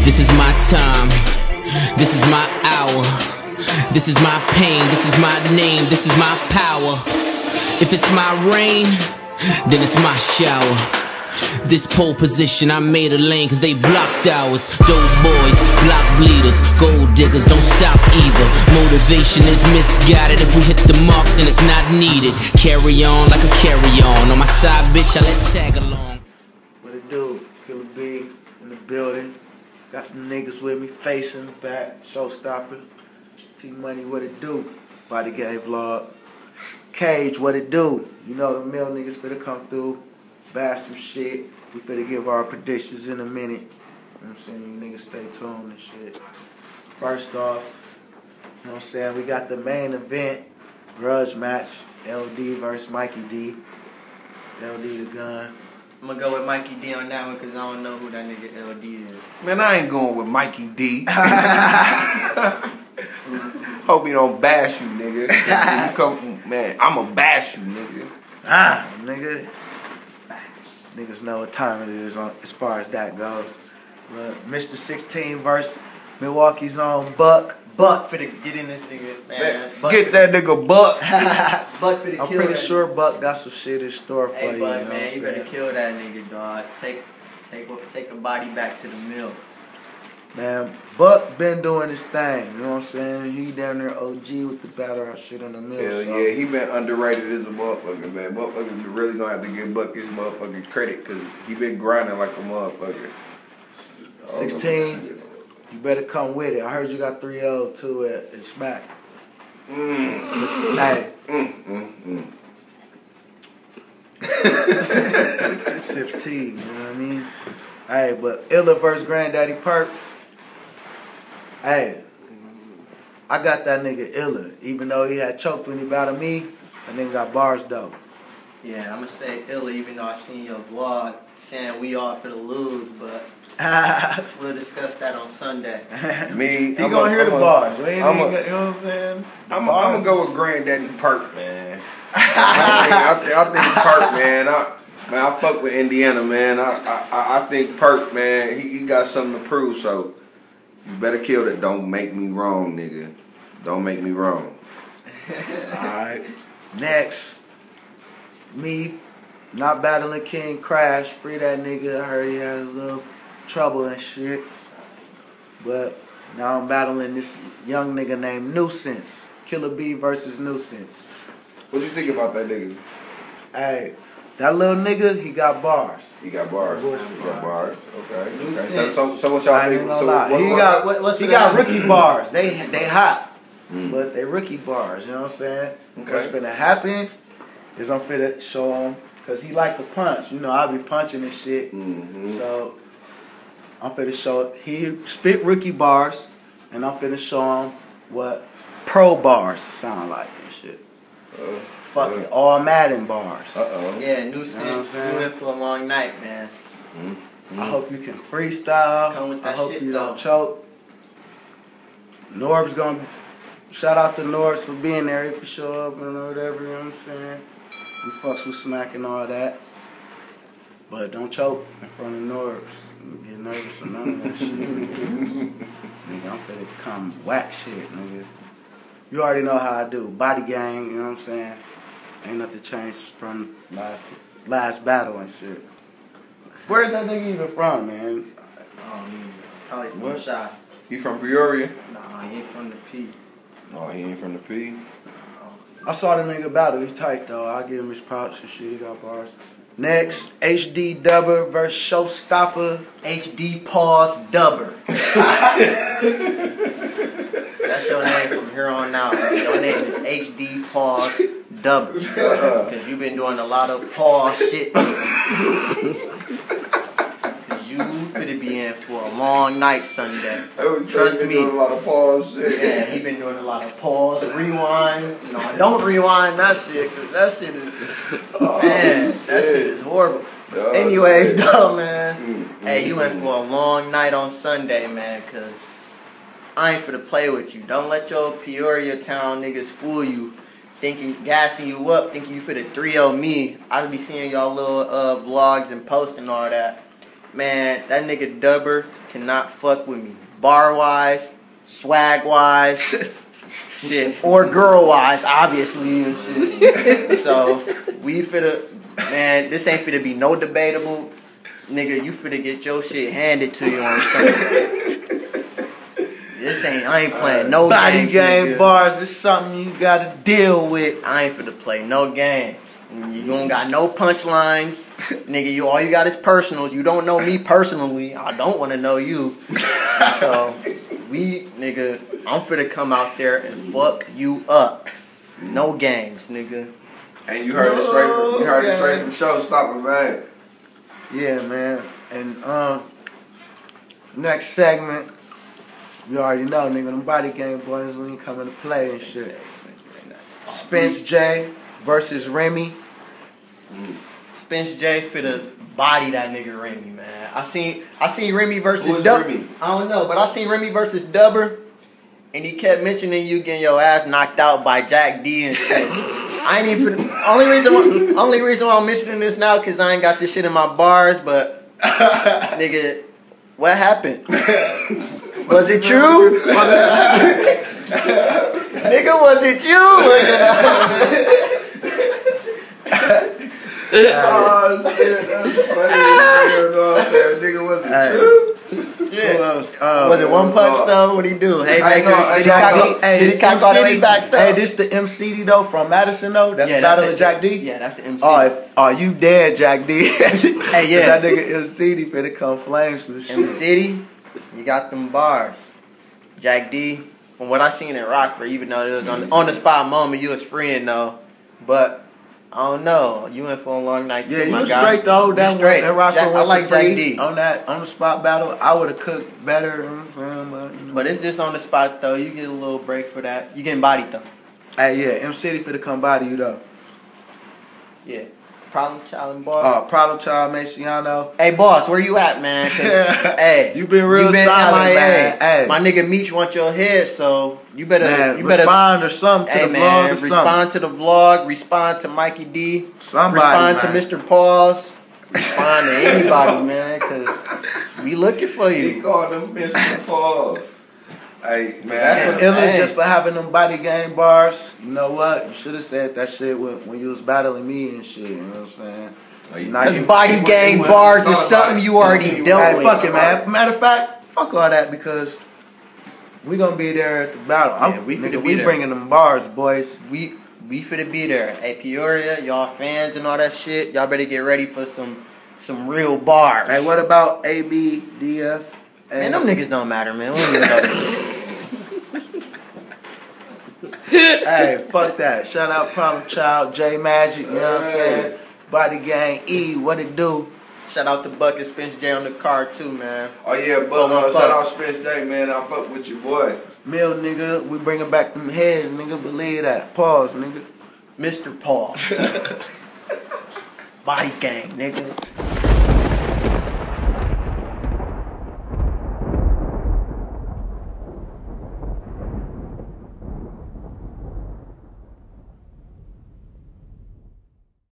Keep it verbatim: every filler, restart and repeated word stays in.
This is my time, this is my hour, this is my pain, this is my name, this is my power. If it's my rain, then it's my shower. This pole position, I made a lane cause they blocked ours. Dope boys, block bleeders, gold diggers, don't stop either. Motivation is misguided, if we hit the mark then it's not needed. Carry on like a carry on, on my side bitch I let tag along. What it do? Killer B in the building. Got the niggas with me, facing the back, showstopper. T-Money, what it do? Body Gang Vlog. Cage, what it do? You know the mill niggas finna come through, bash some shit. We finna give our predictions in a minute. You know what I'm saying? You niggas stay tuned and shit. First off, you know what I'm saying? We got the main event, grudge match, L D versus Mikey D. L D the gun. I'm gonna go with Mikey D on that one because I don't know who that nigga L D is. Man, I ain't going with Mikey D. Hope he don't bash you, nigga. You come, man, I'ma bash you, nigga. Ah, nigga. Niggas know what time it is on, as far as that goes. But Mister sixteen versus Milwaukee's own Buck. Buck for the get in this nigga, man. Buck get that nigga Buck. Buck for the I'm kill pretty that sure nigga. Buck got some shit in store for hey, you. Buck, You know man, what you I'm better saying? kill that nigga, dog. Take, take, take a body back to the mill. Man, Buck been doing his thing. You know what I'm saying? He down there O G with the battle rap shit in the mill. Hell so. yeah, he been underrated as a motherfucker, man. Motherfuckers really gonna have to give Buck his motherfucking credit because he been grinding like a motherfucker. sixteen, you better come with it. I heard you got three oh too at, at Smack. Mm. Hey. Mm, mm, mm. sixteen, you know what I mean? Hey, but Illa versus Granddaddy Perk. Hey, I got that nigga Illa. Even though he had choked when he battled me, that nigga got bars though. Yeah, I'm gonna say Illa, even though I seen your vlog saying we all for the lose, but we'll discuss that on Sunday. Me, he gonna hear the bars. We ain't I'm even a, got, you know what I'm saying? I'm gonna go with Granddaddy Perk, man. I, think, I, think, I think Perk, man. I, man, I fuck with Indiana, man. I, I, I think Perk, man. He, he got something to prove, so you better kill that. Don't make me wrong, nigga. Don't make me wrong. Alright. Next. Me, not battling King Crash. Free that nigga. I heard he had his little trouble and shit. But now I'm battling this young nigga named Nuisance. Killer B versus Nuisance. What you think about that nigga? Hey, that little nigga, he got bars. He got bars. Bullshit He got bars. Okay. Nuisance. okay. So, so, so what y'all I ain't think? gonna So lie. what, he what, got, what- what's he the got name? rookie bars. They they hot. Mm. But they rookie bars, you know what I'm saying? Okay. What's finna happen is I'm finna show him, because he like to punch. You know, I be punching and shit. Mm-hmm. So, I'm finna show it. He spit rookie bars, and I'm finna show him what pro bars sound like and shit. Uh, Fucking uh, all Madden bars. Uh-oh. Yeah, You new know what sense. I'm You saying? in for a long night, man. Mm-hmm. I hope you can freestyle. Come with I that hope shit, you though. don't choke. Norb's gonna shout out to Norbs for being there if you show up and whatever, you know what I'm saying? We fucks with Smack and all that. But don't choke in front of Norbs. You get nervous or none of that shit. Nigga, nigga I'm finna come whack shit, nigga. You already know how I do. Body gang, you know what I'm saying? Ain't nothing changed from last last battle and shit. Where's that nigga even from, man? Oh, man. Probably from What? Shy. He from Peoria? Nah, he ain't from the P. Oh, he ain't from the P. I saw the nigga battle. He tight though. I give him his props and shit. He got bars. Next, H D Dubber versus Showstopper. H D Pause Dubber. That's your name from here on out. Your name is H D Pause Dubber. Because you've been doing a lot of pause shit lately. Because you finna be in for a long night Sunday. Trust me. Doing a lot of pause shit. Yeah, he been doing a lot of pause, rewind. No, don't rewind that shit, because that shit is, Oh, man, that shit. shit is horrible. Oh, Anyways, shit. though, man. Mm, Hey, mm, you in mm. for a long night on Sunday, man, because I ain't for to play with you. Don't let your Peoria town niggas fool you, thinking, gassing you up, thinking you for the three oh me. I be seeing y'all little uh, vlogs and posts and all that. man, that nigga Dubber cannot fuck with me. Bar wise, swag wise, shit, or girl wise, obviously. And shit. So we finna, man, this ain't finna be no debatable. Nigga, you finna get your shit handed to you on Sunday. This ain't, I ain't playing no Body games. game nigga. bars is something you gotta deal with. I ain't finna play no games. You don't got no punchlines. Nigga, you all you got is personals. You don't know me personally. I don't want to know you. So, we, nigga, I'm finna come out there and fuck you up. No games, nigga. And you heard it straight from, you heard it straight from Showstopper, man. Yeah, man. And um, next segment, you already know, nigga, them body game boys, we ain't coming to play and shit. Spence J versus Remy. Spence J finna body that nigga Remy, man. I seen I seen Remy versus Who is Dub- Remy? I don't know, but I seen Remy versus Dubber, and he kept mentioning you getting your ass knocked out by Jack D and shit. I ain't even finna, only reason why, only reason why I'm mentioning this now because I ain't got this shit in my bars, but nigga, what happened? Was it true? Nigga, was it you? Oh shit, that's funny. You know what I'm saying? Nigga, was it Hey. true? Shit. Who else? Uh, Was it one punch though? What'd he do? Hey, I Baker, know, did he Jack cock D. all- Hey, did this he cock all the way M C D. back though? Hey, this the M C D though from Madison though. That's Yeah, the Battle that's of the- Jack D. Yeah, that's the M C. Oh, if, oh, you dead, Jack D. Hey, yeah. That nigga M C D finna come flames for this M shit. City, you got them bars. Jack D, from what I seen in Rockford, even though it was on, on the spot moment, you was freeing though. But I don't know. You went for a long night too, Yeah, you my was guy. straight though. You That straight. one, that Rockford Jack- I went like for free Jack D. on that on the spot battle. I would have cooked better. You know what I'm saying? But, you know. But it's just on the spot though. You get a little break for that. You getting bodied though. Hey, yeah, M City finna come body you though. Yeah. Problem child and boss. Uh, Problem Child, Maciano. Hey boss, where you at, man? 'Cause, hey, You been real solid, man. Hey. My nigga Meech want your head, so you better, Man, you better respond or something to Hey the man, vlog or respond something. to the vlog, respond to Mikey D, Somebody, respond to man. Mister Pauls, respond to anybody, man, cause we looking for He you. called them Mister Paws. Hey, man. That's what- Illa Hey. just for having them body game bars. You know what? You should have said that shit when, when you was battling me and shit. You know what I'm saying? Oh, you- Nice. Cause body gang He bars wasn't is thought about something it. you already He dealt Hey, with. fuck it, man. Matter of fact, fuck all that because we gonna be there at the battle. I'm, Yeah, we nigga, finna be we there. bringing them bars, boys. We we finna be there. Hey Peoria, y'all fans and all that shit, y'all better get ready for some some real bars. Hey, what about A B D F? Man, them niggas don't matter, man. We don't even know them. Hey, fuck that. Shout out Problem Child, J Magic, you know what I'm saying? Body Gang E, what it do? Shout out to Bucket Spence J on the car too, man. Oh yeah, but Oh, my uh, fuck. shout out Spence J, man. I fuck with your boy. Mill, nigga, we bringing back them heads, nigga. Believe that. Pause, nigga. Mister Paul. Body gang, nigga.